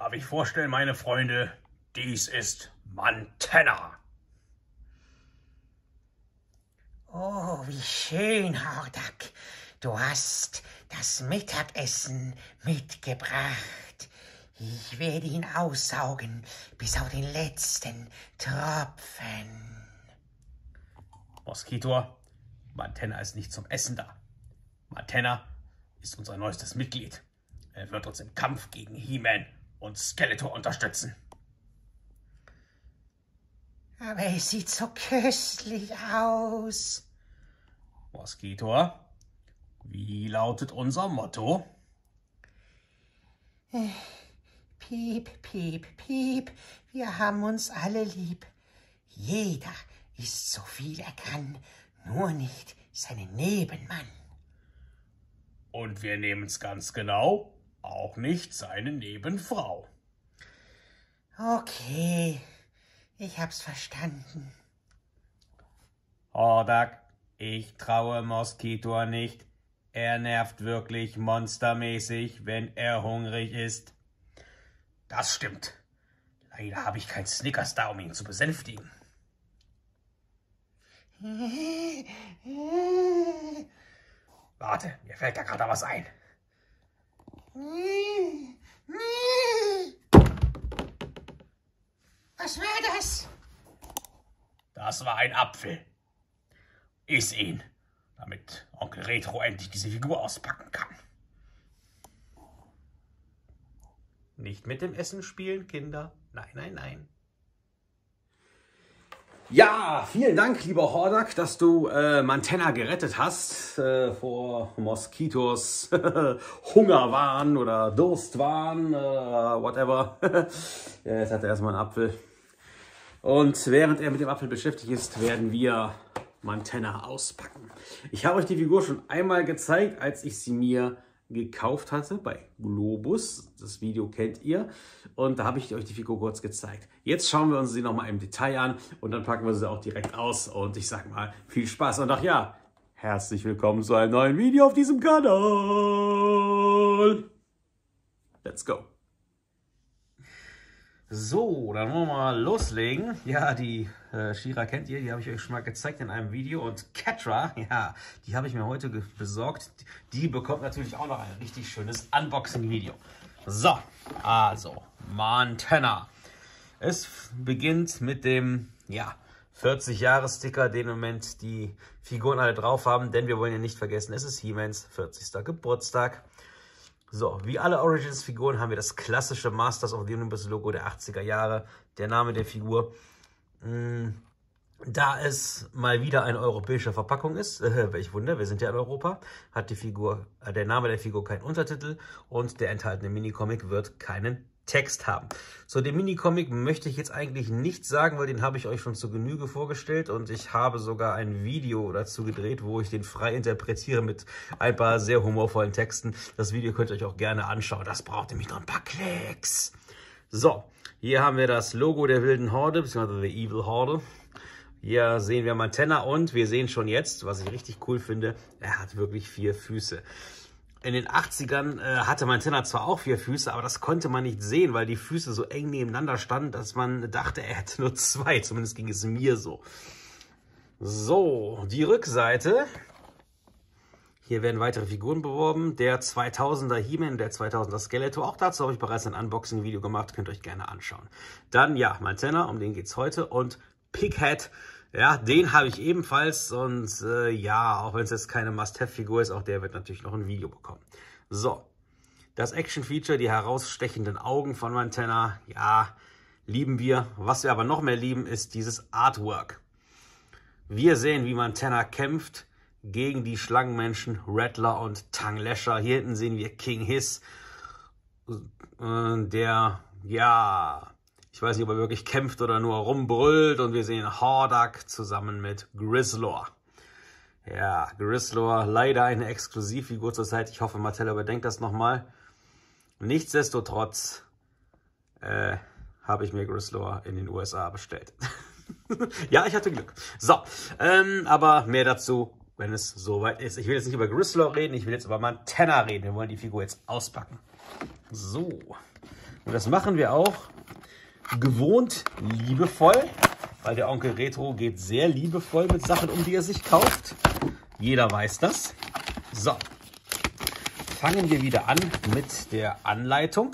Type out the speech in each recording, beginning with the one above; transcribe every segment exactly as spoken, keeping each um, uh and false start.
Darf ich vorstellen, meine Freunde, dies ist Mantenna. Oh, wie schön, Hordak. Du hast das Mittagessen mitgebracht. Ich werde ihn aussaugen, bis auf den letzten Tropfen. Moskitor, Mantenna ist nicht zum Essen da. Mantenna ist unser neuestes Mitglied. Er wird uns im Kampf gegen He-Man und Skeletor unterstützen. Aber es sieht so köstlich aus. Moskitor, wie lautet unser Motto? Piep, piep, piep, wir haben uns alle lieb. Jeder isst so viel er kann, nur nicht seinen Nebenmann. Und wir nehmen es ganz genau, auch nicht seine Nebenfrau. Okay, ich hab's verstanden. Hordak, ich traue Moskitor nicht. Er nervt wirklich monstermäßig, wenn er hungrig ist. Das stimmt. Leider habe ich kein Snickers da, um ihn zu besänftigen. Warte, mir fällt da gerade was ein. Was war das? Das war ein Apfel. Iss ihn, damit Onkel Retro endlich diese Figur auspacken kann. Nicht mit dem Essen spielen, Kinder. Nein, nein, nein. Ja, vielen Dank, lieber Hordak, dass du äh, Mantenna gerettet hast äh, vor Moskitos Hungerwahn oder Durstwahn, äh, whatever. Ja, jetzt hat er erstmal einen Apfel. Und während er mit dem Apfel beschäftigt ist, werden wir Mantenna auspacken. Ich habe euch die Figur schon einmal gezeigt, als ich sie mir gekauft hatte bei Globus. Das Video kennt ihr. Und da habe ich euch die Figur kurz gezeigt. Jetzt schauen wir uns sie nochmal im Detail an und dann packen wir sie auch direkt aus. Und ich sag mal, viel Spaß. Und ach ja, herzlich willkommen zu einem neuen Video auf diesem Kanal. Let's go. So, dann wollen wir mal loslegen. Ja, die äh, She-Ra kennt ihr, die habe ich euch schon mal gezeigt in einem Video. Und Catra, ja, die habe ich mir heute besorgt. Die bekommt natürlich auch noch ein richtig schönes Unboxing-Video. So, also, Mantenna. Es beginnt mit dem, ja, vierzig-Jahres-Sticker, den im Moment die Figuren alle drauf haben. Denn wir wollen ja nicht vergessen, es ist He-Mans vierzigster Geburtstag. So, wie alle Origins-Figuren haben wir das klassische Masters of the Universe-Logo der achtziger Jahre, der Name der Figur. Da es mal wieder eine europäische Verpackung ist, äh, welch Wunder, wir sind ja in Europa, hat die Figur, äh, der Name der Figur keinen Untertitel und der enthaltene Minicomic wird keinen Text haben. So, den Minicomic möchte ich jetzt eigentlich nicht sagen, weil den habe ich euch schon zur Genüge vorgestellt und ich habe sogar ein Video dazu gedreht, wo ich den frei interpretiere mit ein paar sehr humorvollen Texten. Das Video könnt ihr euch auch gerne anschauen. Das braucht nämlich noch ein paar Klicks. So, hier haben wir das Logo der wilden Horde, beziehungsweise der Evil Horde. Hier sehen wir Mantenna und wir sehen schon jetzt, was ich richtig cool finde, er hat wirklich vier Füße. In den achtzigern äh, hatte Mantenna zwar auch vier Füße, aber das konnte man nicht sehen, weil die Füße so eng nebeneinander standen, dass man dachte, er hätte nur zwei. Zumindest ging es mir so. So, die Rückseite. Hier werden weitere Figuren beworben. Der zweitausender He-Man, der zweitausender Skeletor. Auch dazu habe ich bereits ein Unboxing-Video gemacht. Könnt ihr euch gerne anschauen. Dann, ja, Mantenna, um den geht es heute. Und Pighead. Ja, den habe ich ebenfalls und äh, ja, auch wenn es jetzt keine Must-Have-Figur ist, auch der wird natürlich noch ein Video bekommen. So, das Action-Feature, die herausstechenden Augen von Mantenna, ja, lieben wir. Was wir aber noch mehr lieben, ist dieses Artwork. Wir sehen, wie Mantenna kämpft gegen die Schlangenmenschen Rattler und Tongue-Lasher. Hier hinten sehen wir King Hiss, äh, der, ja... Ich weiß nicht, ob er wirklich kämpft oder nur rumbrüllt. Und wir sehen Hordak zusammen mit Grizzlor. Ja, Grizzlor, leider eine Exklusivfigur zurzeit. Ich hoffe, Mattel überdenkt das nochmal. Nichtsdestotrotz äh, habe ich mir Grizzlor in den U S A bestellt. Ja, ich hatte Glück. So, ähm, aber mehr dazu wenn es soweit ist. Ich will jetzt nicht über Grislaw reden, ich will jetzt über Mantenna reden. Wir wollen die Figur jetzt auspacken. So. Und das machen wir auch gewohnt liebevoll, weil der Onkel Retro geht sehr liebevoll mit Sachen um, die er sich kauft. Jeder weiß das. So. Fangen wir wieder an mit der Anleitung.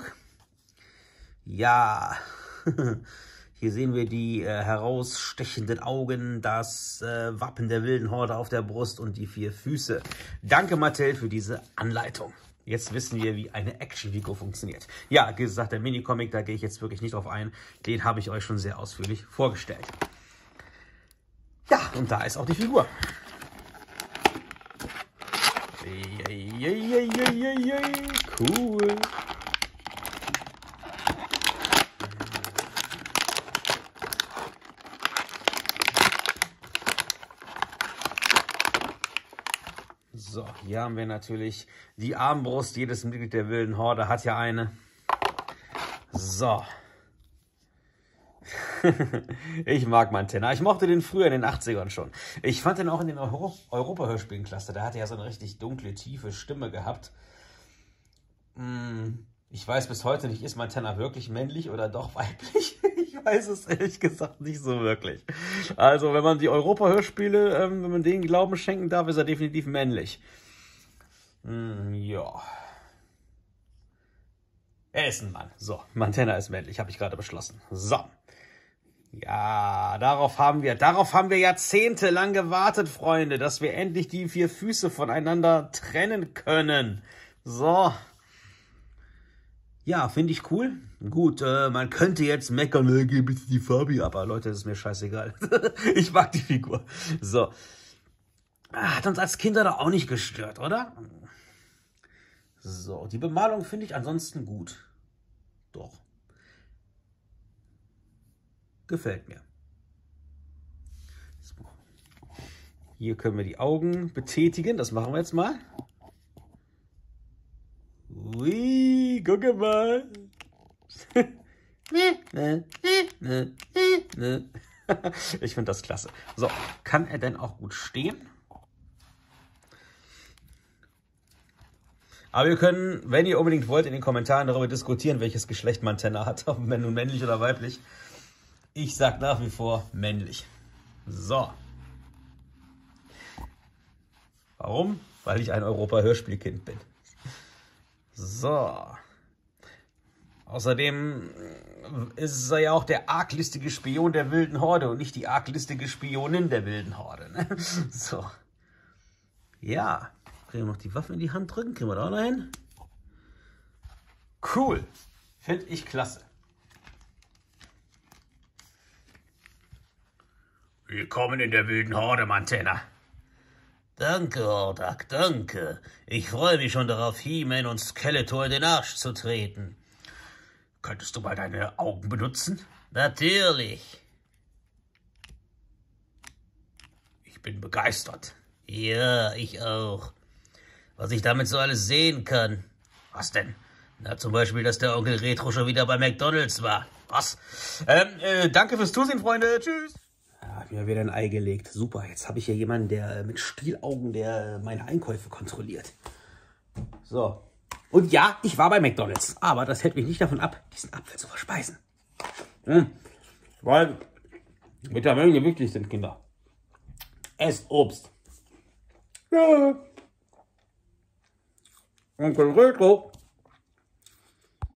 Ja, hier sehen wir die äh, herausstechenden Augen, das äh, Wappen der wilden Horde auf der Brust und die vier Füße. Danke, Mattel, für diese Anleitung. Jetzt wissen wir, wie eine Actionfigur funktioniert. Ja, wie gesagt, der Minicomic, da gehe ich jetzt wirklich nicht drauf ein. Den habe ich euch schon sehr ausführlich vorgestellt. Ja, und da ist auch die Figur. Cool. So, hier haben wir natürlich die Armbrust. Jedes Mitglied der wilden Horde hat ja eine. So. Ich mag Mantenna. Ich mochte den früher in den achtzigern schon. Ich fand den auch in den Euro Europa-Hörspielen klasse. Da hat er ja so eine richtig dunkle, tiefe Stimme gehabt. Ich weiß bis heute nicht, ist Mantenna wirklich männlich oder doch weiblich? Ich weiß es ehrlich gesagt nicht so wirklich. Also, wenn man die Europa-Hörspiele, ähm, wenn man denen Glauben schenken darf, ist er definitiv männlich. Hm, ja. Er ist ein Mann. So, Mantenna ist männlich, habe ich gerade beschlossen. So. Ja, darauf haben wir, darauf haben wir jahrzehntelang gewartet, Freunde, dass wir endlich die vier Füße voneinander trennen können. So. Ja, finde ich cool. Gut, äh, man könnte jetzt meckern, äh, geh bitte die Farbe ab, aber Leute, das ist mir scheißegal. Ich mag die Figur. So. Hat uns als Kinder doch auch nicht gestört, oder? So, die Bemalung finde ich ansonsten gut. Doch. Gefällt mir. So. Hier können wir die Augen betätigen. Das machen wir jetzt mal. Ui, gucke mal. Ich finde das klasse. So, kann er denn auch gut stehen? Aber wir können, wenn ihr unbedingt wollt, in den Kommentaren darüber diskutieren, welches Geschlecht Mantenna hat, ob nun männlich oder weiblich. Ich sage nach wie vor männlich. So. Warum? Weil ich ein Europa-Hörspielkind bin. So. Außerdem ist er ja auch der arglistige Spion der wilden Horde und nicht die arglistige Spionin der wilden Horde. Ne? So. Ja. Kriegen wir noch die Waffen in die Hand drücken? Kriegen wir da auch noch hin? Cool. Finde ich klasse. Willkommen in der wilden Horde, Mantenna. Danke, Hordak, danke. Ich freue mich schon darauf, He-Man und Skeletor in den Arsch zu treten. Könntest du mal deine Augen benutzen? Natürlich. Ich bin begeistert. Ja, ich auch. Was ich damit so alles sehen kann. Was denn? Na, zum Beispiel, dass der Onkel Retro schon wieder bei McDonald's war. Was? Ähm, äh, danke fürs Zusehen, Freunde. Tschüss. Ja, hab mir wieder ein Ei gelegt. Super, jetzt habe ich hier jemanden, der mit Stielaugen, der meine Einkäufe kontrolliert. So. Und ja, ich war bei McDonald's. Aber das hält mich nicht davon ab, diesen Apfel zu verspeisen. Hm. Weil Vitamine wichtig sind, Kinder. Esst Obst. Ja. Onkel Retro